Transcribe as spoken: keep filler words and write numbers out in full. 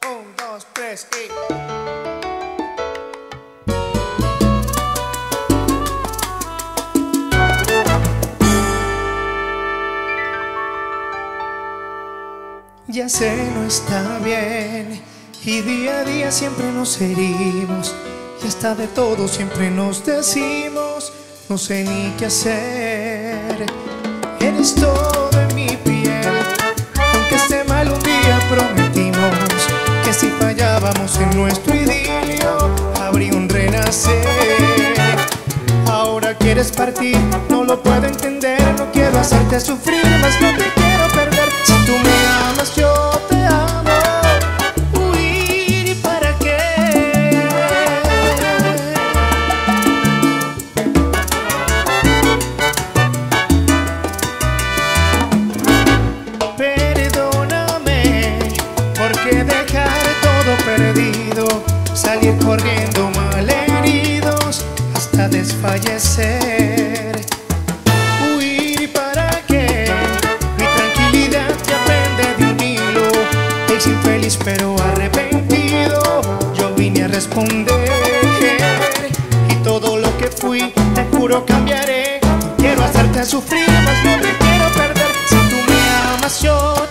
Un, dos, tres y... Ya sé, no está bien, y día a día siempre nos herimos, y hasta de todo siempre nos decimos, no sé ni qué hacer. Eres todo en mi piel, aunque esté mal un día prometimos que si fallábamos en nuestro idilio habría un renacer. Ahora quieres partir, no lo puedo entender, no quiero hacerte sufrir, más no te quiero perder. Si tú me amas, yo te amo. ¿Huir para qué? Perdóname, porque dejar todo perdido, salir corriendo malheridos hasta desfallecer. ¿Huir para qué? Mi tranquilidad ya pende de un hilo. Es infeliz pero arrepentido, yo vine a responder. Y todo lo que fui, te juro cambiaré. Quiero hacerte sufrir, mas no te quiero perder. Si tú me amas, yo